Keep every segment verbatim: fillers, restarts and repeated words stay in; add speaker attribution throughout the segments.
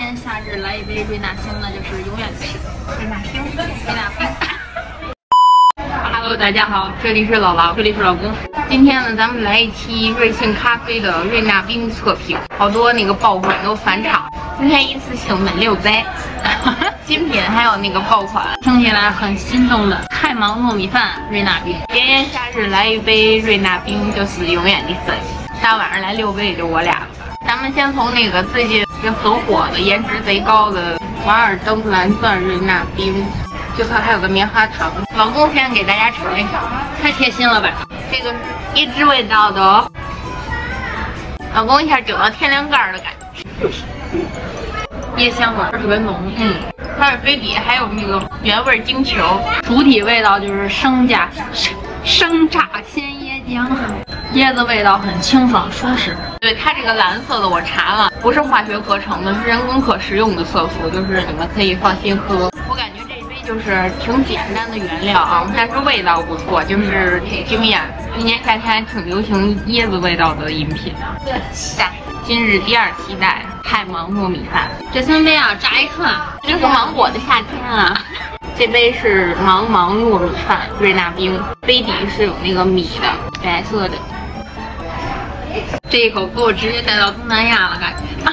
Speaker 1: 炎夏日来一杯瑞纳星，那就是永远的事。瑞纳星，瑞纳冰。Hello， 大家好，这里是老狼，这里是老公。今天呢，咱们来一期瑞幸咖啡的瑞纳冰测评，好多那个爆款都返场，今天一次性买六杯。新品还有那个爆款，听起来很心动的太芒糯米饭瑞纳冰。炎炎夏日来一杯瑞纳冰，就是永远的事。大晚上来六杯也就我俩了。咱们先从那个最近就很火的、颜值贼高的瓦尔登蓝钻瑞纳冰，就看还有个棉花糖。老公先给大家尝一尝，太贴心了吧？这个是椰汁味道的哦。老公一下整到天灵盖的感觉，椰香味特别浓，嗯。它是杯底还有那个原味晶球，主体味道就是生榨生生榨鲜椰浆，椰子味道很清爽舒适。对，它这个蓝色的我查了，不是化学合成的，是人工可食用的色素，就是你们可以放心喝。我感觉这杯就是挺简单的原料啊，但是味道不错，就是挺惊艳。今年夏天还挺流行椰子味道的饮品。对，期待。今日第二期待太芒糯米饭，这三杯啊乍一看这是芒果的夏天啊。这杯是芒芒糯米饭瑞纳冰，杯底是有那个米的，白色的。这一口给我直接带到东南亚了，感觉。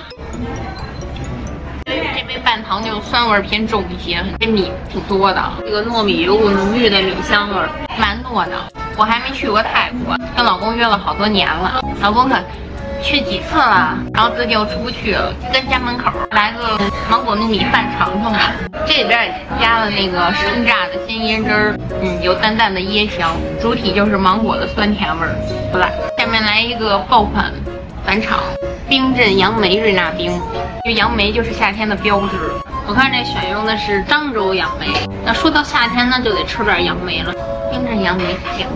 Speaker 1: 这杯半糖就酸味偏重一些，这米挺多的，这个糯米有股浓郁的米香味，蛮糯的。我还没去过泰国，跟老公约了好多年了，老公可去几次了，然后最近又出不去了，跟家门口来个芒果糯米饭尝尝吧。这里边也加了那个生榨的鲜椰汁儿，嗯，有淡淡的椰香，主体就是芒果的酸甜味儿，不赖。下面来一个爆款返场，冰镇杨梅瑞纳冰，因为杨梅就是夏天的标志。我看这选用的是漳州杨梅，那说到夏天呢，就得吃点杨梅了。冰镇杨梅酱。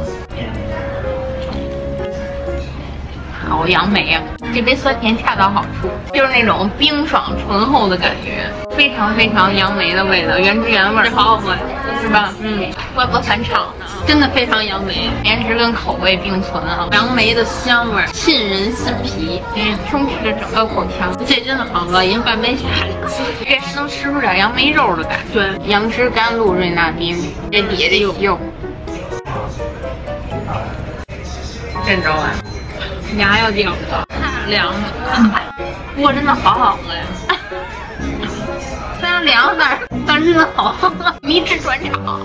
Speaker 1: 好杨梅啊，这杯酸甜恰到好处，就是那种冰爽醇厚的感觉，非常非常杨梅的味道，原汁原味，好好喝，是吧？嗯，怪不得返场呢，真的非常杨梅，颜值跟口味并存啊，杨梅的香味沁人心脾，嗯，充斥着整个口腔，这真的好喝，已经半杯下来了，这还能吃出点杨梅肉的感觉。对，杨枝甘露瑞纳冰，这底下这有肉，真着啊！牙要掉，太凉了，不过真的好好喝呀！虽然凉点，但是真的好喝，迷之转场。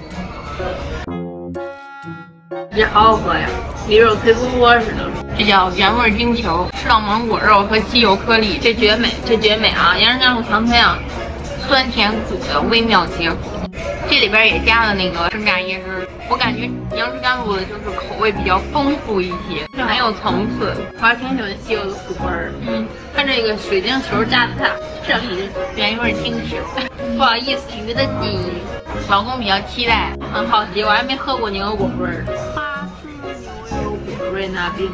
Speaker 1: 这好好喝呀，里边有脆波波似的。这叫原味晶球，吃到芒果肉和稀有颗粒，这绝美，这绝美啊！杨枝甘露强推啊，酸甜苦的微妙结合。这里边也加了那个生榨椰汁，我感觉杨枝甘露的就是口味比较丰富一些，很有层次。我还挺喜欢稀有的苦味儿，嗯，它这个水晶球加的大，这里原味晶球。不好意思，鱼的记忆，老公比较期待，很好奇，我还没喝过牛油果味儿的巴斯牛油果瑞纳冰，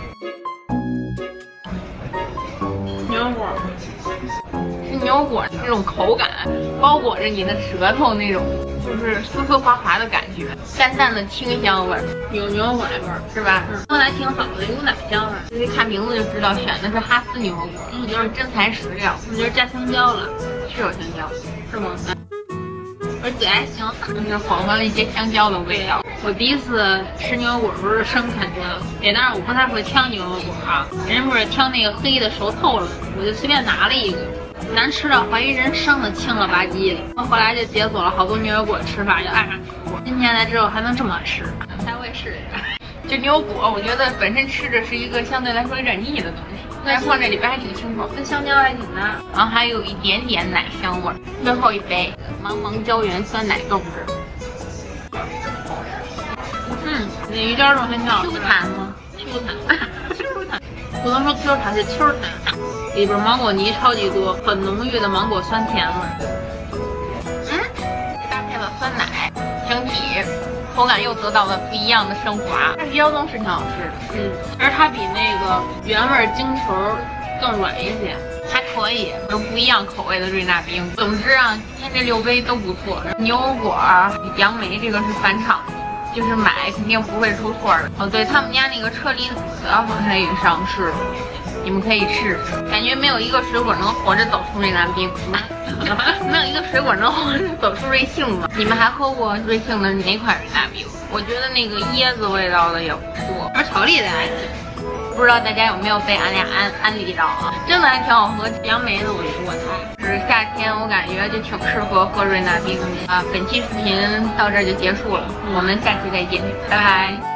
Speaker 1: 牛油果。牛油果那种口感包裹着你的舌头，那种就是丝丝滑滑的感觉，淡淡的清香味，有牛油果味儿，是吧？嗯，说来挺好的，有奶香味。这一看名字就知道选的是哈斯牛油果，嗯，就是真材实料。我觉得加香蕉了，是有香蕉，是吗？我最爱香，就是混合了一些香蕉的味道。我第一次吃牛油果不是生啃的，也但是我不太会挑牛油果啊，人不是挑那个黑的熟透了，我就随便拿了一个。难吃到怀疑人生的，轻了吧唧的。后来就解锁了好多牛油果吃法，就爱上牛油果。今天来之后还能这么吃，下回试一下。就牛油果，我觉得本身吃着是一个相对来说有点腻的东西，但是放这里边还挺清爽，跟香蕉还挺搭，然后还有一点点奶香味儿。最后一杯芒芒胶原酸奶豆汁。嗯，那鱼胶肉很好 ，Q 弹吗 ？Q 弹 ，Q 弹，不能说 Q 弹是 Q 弹。里边芒果泥超级多，很浓郁的芒果酸甜味。嗯，搭配了酸奶，整体口感又得到了不一样的升华。但是腰冬是挺好吃的，嗯，而它比那个原味晶球更软一些，还可以，有不一样口味的瑞纳冰。总之啊，今天这六杯都不错，牛油果、杨梅这个是返场的。就是买肯定不会出错的哦。对他们家那个车厘子啊，好像也上市了。 你们可以试试。感觉没有一个水果能活着走出瑞南冰，没有一个水果能活着走出瑞幸吧？你们还喝过瑞幸的哪款瑞拿冰？我觉得那个椰子味道的也不错，而巧克力的还行。不知道大家有没有被俺俩安安利到啊？真的还挺好喝，杨梅的我觉得我猜。是夏天，我感觉就挺适合喝瑞拿冰的啊。本期视频到这儿就结束了，我们下期再见，拜拜。